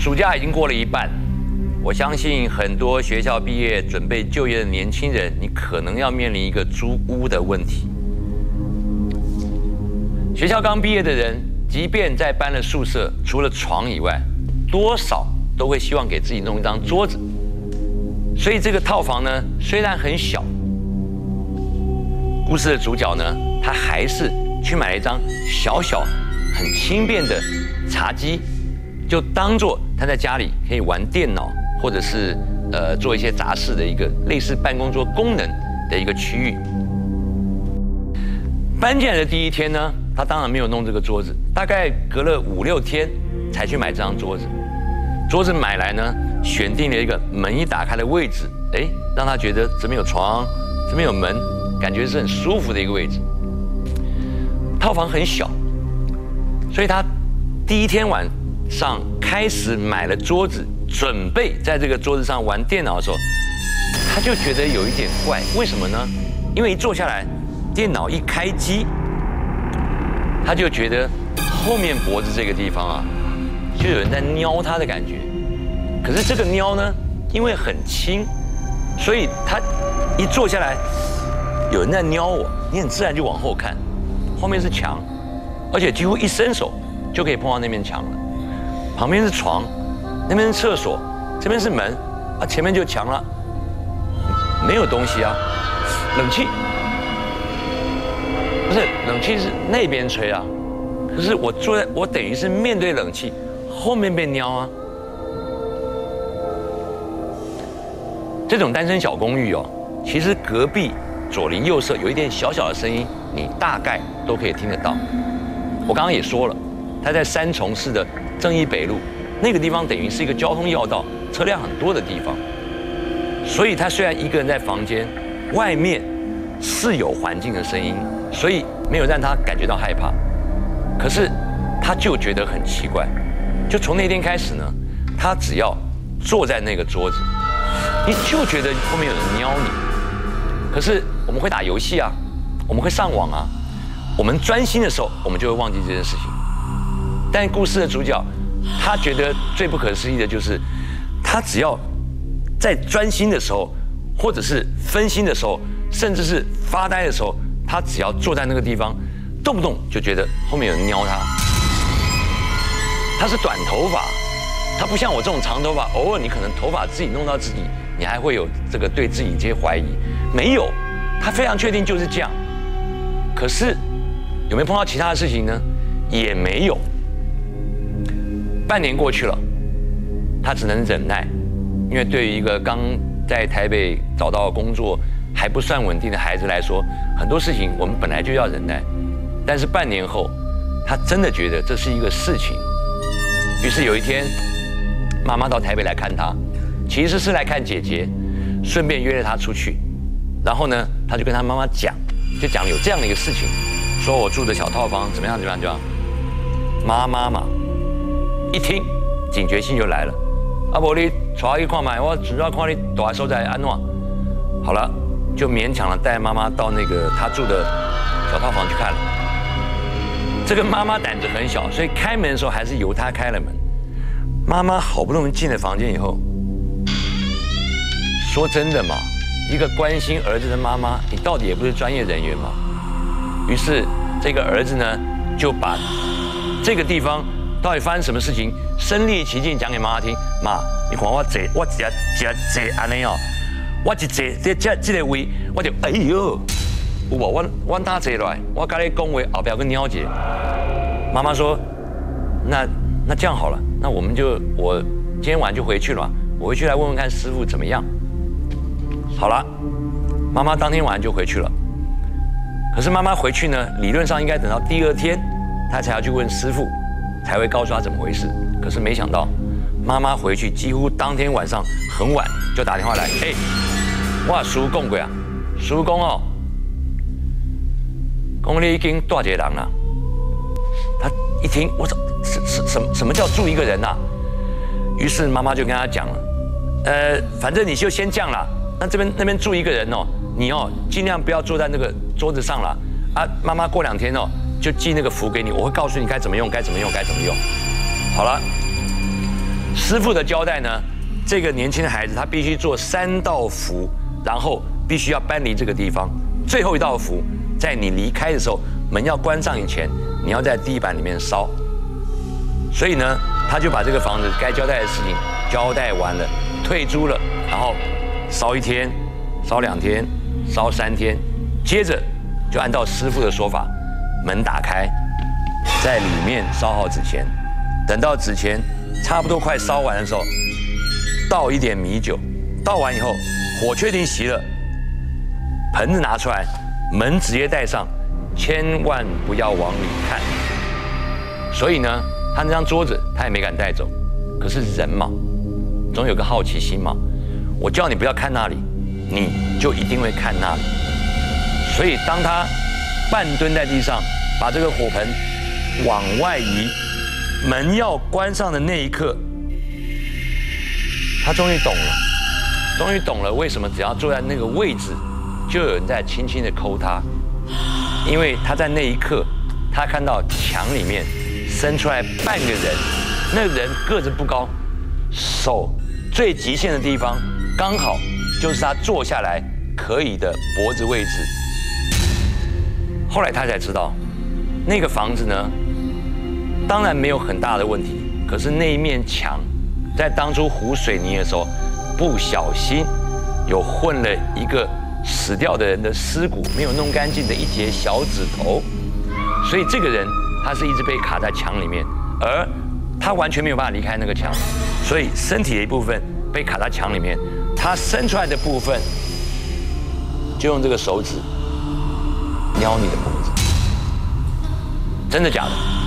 暑假已经过了一半，我相信很多学校毕业准备就业的年轻人，你可能要面临一个租屋的问题。学校刚毕业的人，即便在搬了宿舍，除了床以外，多少都会希望给自己弄一张桌子。所以这个套房呢，虽然很小，故事的主角呢，他还是去买了一张小小、很轻便的茶几，就当做他在家里可以玩电脑，或者是做一些杂事的一个类似办公桌功能的一个区域。搬进来的第一天呢，他当然没有弄这个桌子，大概隔了5、6天才去买这张桌子。桌子买来呢，选定了一个门一打开的位置，让他觉得这边有床，这边有门，感觉是很舒服的一个位置。套房很小，所以他第一天晚上开始买了桌子，准备在这个桌子上玩电脑的时候，他就觉得有一点怪。为什么呢？因为一坐下来，电脑一开机，他就觉得后面脖子这个地方啊，就有人在撩他的感觉。可是这个撩呢，因为很轻，所以他一坐下来，有人在撩我，你很自然就往后看，后面是墙，而且几乎一伸手就可以碰到那面墙了。旁边是床，那边是厕所，这边是门，前面就墙了，没有东西啊。冷气不是，冷气是那边吹啊，可是我等于是面对冷气，后面被撩啊。这种单身小公寓哦，其实隔壁左邻右舍有一点小小的声音，你大概都可以听得到。我刚刚也说了，它在三重市的正义北路那个地方，等于是一个交通要道，车辆很多的地方。所以他虽然一个人在房间，外面是有环境的声音，所以没有让他感觉到害怕。可是他就觉得很奇怪，就从那天开始呢，他只要坐在那个桌子，你就觉得后面有人撩你。可是我们会打游戏啊，我们会上网啊，我们专心的时候，我们就会忘记这件事情。但故事的主角，他觉得最不可思议的就是，他只要在专心的时候，或者是分心的时候，甚至是发呆的时候，他只要坐在那个地方，动不动就觉得后面有人撩他。他是短头发，他不像我这种长头发，偶尔你可能头发自己弄到自己，你还会有这个对自己一些怀疑。没有，他非常确定就是这样。可是有没有碰到其他的事情呢？也没有。半年过去了，他只能忍耐，因为对于一个刚在台北找到工作还不算稳定的孩子来说，很多事情我们本来就要忍耐。但是半年后，他真的觉得这是一个事情。于是有一天，妈妈到台北来看他，其实是来看姐姐，顺便约了他出去。然后呢，他就跟他妈妈讲，就讲有这样的一个事情，说我住的小套房怎么样怎么样怎么样。妈妈嘛，一听警觉性就来了。不你带去看看，我主要看你大所在安怎。好了，就勉强的带妈妈到那个他住的小套房去看了。这个妈妈胆子很小，所以开门的时候还是由她开了门。妈妈好不容易进了房间以后，说真的嘛，一个关心儿子的妈妈，你到底也不是专业人员嘛。于是这个儿子呢，就把这个地方到底发生什么事情，身临其境讲给妈妈听。妈，你看我坐安尼哦，我一坐这个位，我就哎呦，有无？我哪坐来？我跟你讲话，后边跟鸟姐。妈妈说，那这样好了，那我今天晚上就回去了，我回去来问问看师傅怎么样。好了，妈妈当天晚上就回去了。可是妈妈回去呢，理论上应该等到第2天，她才要去问师傅，才会告诉她怎么回事。可是没想到，妈妈回去几乎当天晚上很晚就打电话来，我师傅讲过啊，师傅讲哦，讲你已经带一个人了。他一听，我操，什么叫住一个人啊？于是妈妈就跟他讲了，反正你就先这样啦。那边住一个人哦，你哦尽量不要坐在那个桌子上了啊。妈妈过2天哦就寄那个符给你，我会告诉你该怎么用，该怎么用，该怎么用。好了， 师傅的交代呢，这个年轻的孩子他必须做3道符，然后必须要搬离这个地方。最后一道符，在你离开的时候，门要关上以前，你要在地板里面烧。所以呢，他就把这个房子该交代的事情交代完了，退租了，然后烧1天，烧2天，烧3天，接着就按照师傅的说法，门打开，在里面烧好纸钱，等到纸钱差不多快烧完的时候，倒一点米酒，倒完以后，火确定熄了，盆子拿出来，门直接带上，千万不要往里看。所以呢，他那张桌子他也没敢带走，可是人嘛，总有个好奇心嘛，我叫你不要看那里，你就一定会看那里。所以当他半蹲在地上，把这个火盆往外移，门要关上的那一刻，他终于懂了为什么只要坐在那个位置，就有人在轻轻地抠他，因为他在那一刻，他看到墙里面伸出来半个人，那个人个子不高，手最极限的地方刚好就是他坐下来可以的脖子位置。后来他才知道，那个房子呢，当然没有很大的问题，可是那一面墙，在当初糊水泥的时候，不小心有混了一个死掉的人的尸骨，没有弄干净的一截小指头，所以这个人他是一直被卡在墙里面，而他完全没有办法离开那个墙，所以身体的一部分被卡在墙里面，他伸出来的部分就用这个手指撩你的脖子，真的假的？